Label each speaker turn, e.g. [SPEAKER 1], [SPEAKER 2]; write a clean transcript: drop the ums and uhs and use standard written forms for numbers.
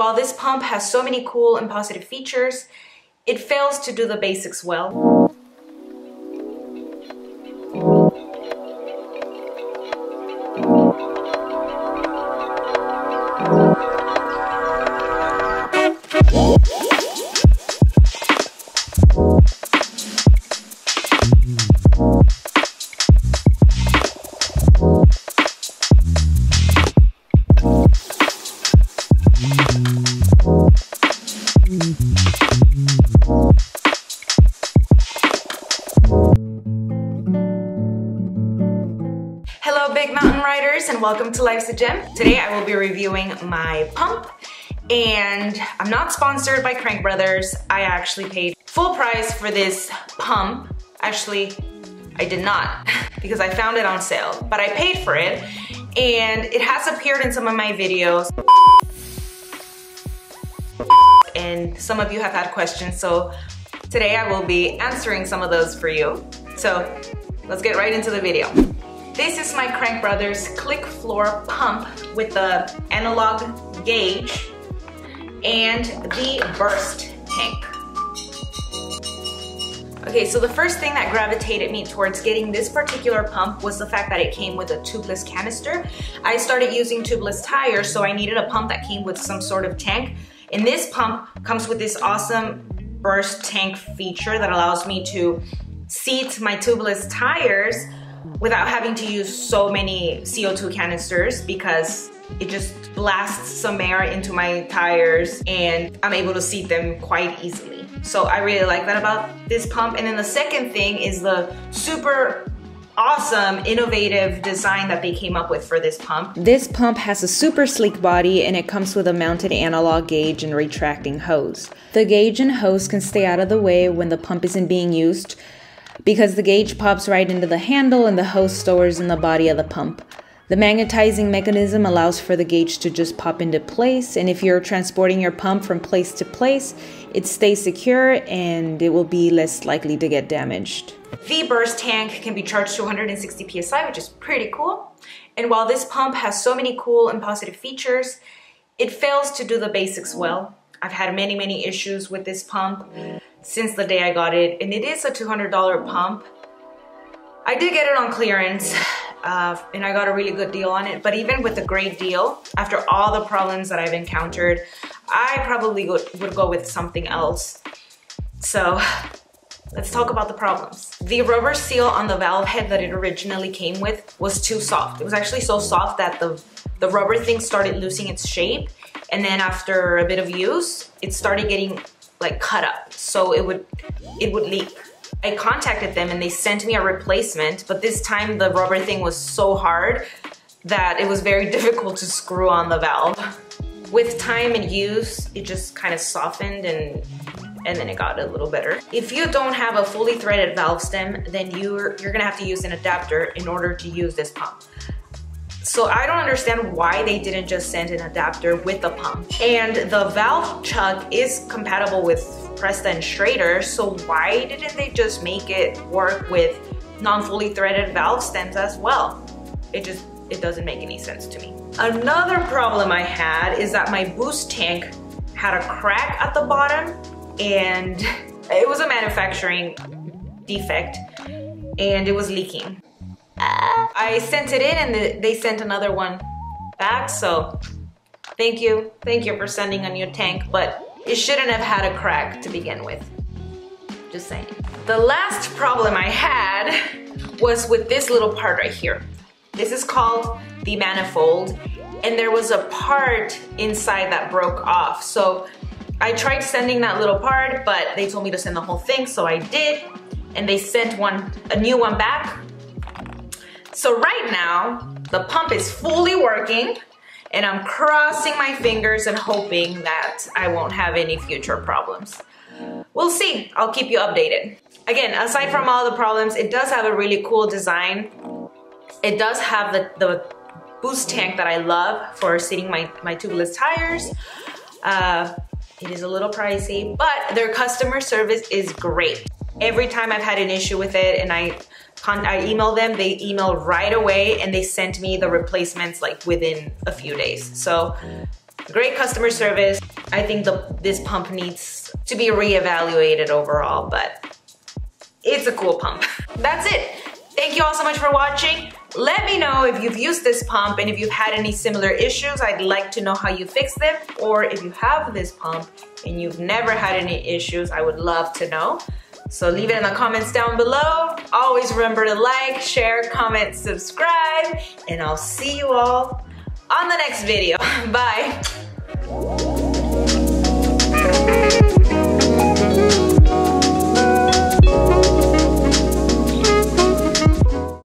[SPEAKER 1] While this pump has so many cool and positive features, it fails to do the basics well. Hello Big Mountain Riders, and welcome to Life's a Gem. Today I will be reviewing my pump, and I'm not sponsored by Crank Brothers. I actually paid full price for this pump. Actually, I did not because I found it on sale, but I paid for it and it has appeared in some of my videos. And some of you have had questions, so today I will be answering some of those for you. So let's get right into the video. This is my Crank Brothers Click Floor pump with the analog gauge and the burst tank. Okay, so the first thing that gravitated me towards getting this particular pump was the fact that it came with a tubeless canister. I started using tubeless tires, so I needed a pump that came with some sort of tank. And this pump comes with this awesome burst tank feature that allows me to seat my tubeless tires without having to use so many CO2 canisters, because it just blasts some air into my tires and I'm able to seat them quite easily. So I really like that about this pump. And then the second thing is the super awesome, innovative design that they came up with for this pump. This pump has a super sleek body and it comes with a mounted analog gauge and retracting hose. The gauge and hose can stay out of the way when the pump isn't being used, because the gauge pops right into the handle and the hose stores in the body of the pump. The magnetizing mechanism allows for the gauge to just pop into place, and if you're transporting your pump from place to place, it stays secure and it will be less likely to get damaged. The burst tank can be charged to 160 psi, which is pretty cool. And while this pump has so many cool and positive features, it fails to do the basics well. I've had many issues with this pump since the day I got it, and it is a $200 pump. I did get it on clearance, and I got a really good deal on it, but even with a great deal, after all the problems that I've encountered, I probably would go with something else. So let's talk about the problems. The rubber seal on the valve head that it originally came with was too soft. It was actually so soft that the rubber thing started losing its shape, and then after a bit of use, it started getting like cut up, so it would leak. I contacted them and they sent me a replacement, but this time the rubber thing was so hard that it was very difficult to screw on the valve. With time and use, it just kind of softened and then it got a little better. If you don't have a fully threaded valve stem, then you're gonna have to use an adapter in order to use this pump. So I don't understand why they didn't just send an adapter with the pump. And the valve chuck is compatible with Presta and Schrader, so why didn't they just make it work with non-fully threaded valve stems as well? It doesn't make any sense to me. Another problem I had is that my boost tank had a crack at the bottom, and it was a manufacturing defect and it was leaking. I sent it in and they sent another one back, so thank you for sending a new tank, but it shouldn't have had a crack to begin with. Just saying. The last problem I had was with this little part right here. This is called the manifold, and there was a part inside that broke off. So I tried sending that little part, but they told me to send the whole thing, so I did, and they sent a new one back. So right now, the pump is fully working, and I'm crossing my fingers and hoping that I won't have any future problems. We'll see. I'll keep you updated. Again, aside from all the problems, it does have a really cool design. It does have the boost tank that I love for seating my tubeless tires. It is a little pricey, but their customer service is great. Every time I've had an issue with it and I email them, they email right away and they sent me the replacements like within a few days. So great customer service. I think this pump needs to be reevaluated overall, but it's a cool pump. That's it. Thank you all so much for watching. Let me know if you've used this pump and if you've had any similar issues. I'd like to know how you fix them, or if you have this pump and you've never had any issues, I would love to know. So leave it in the comments down below. Always remember to like, share, comment, subscribe, and I'll see you all on the next video. Bye.